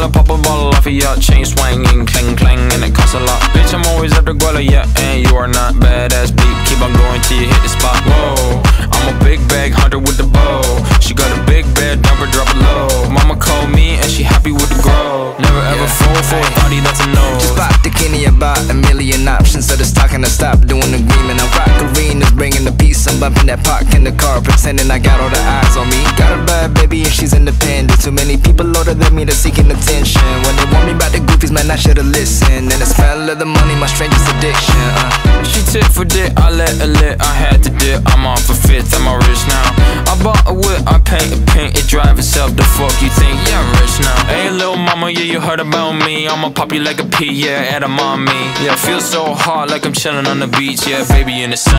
I'll pop a bottle off of ya. Chain swinging, clang clang, and it costs a lot. Bitch, I'm always after Guala, yeah, and you are not badass beat. Keep on going till you hit the spot. Whoa, I'm a big bag hunter with the bow. She got a big bed, drop it low. Mama called me and she happy with the grow. Never ever fall for a thotty, that's a no. Just bought the Kenny, about a million options. So the talking, I stop doing agreement. I rock arenas, bringing the peace. I'm bumping that park in the car, pretending I got all the eyes on me. Got a bad baby and she's independent. Too many people older than me that's seeking attention. When they want me about the goofies, man, I should've listened. And the smell of the money, my strangest addiction. She tit for dick, I let her lit. I had to dip, I'm off a fifth, I'm all rich now. I bought a whip, I paint it drive itself. The fuck you think? Yeah, I'm rich now. Hey, little mama, yeah, you heard about me. I'ma pop you like a pea, yeah, at a mommy. Yeah, feel so hot like I'm chilling on the beach. Yeah, baby in the sun.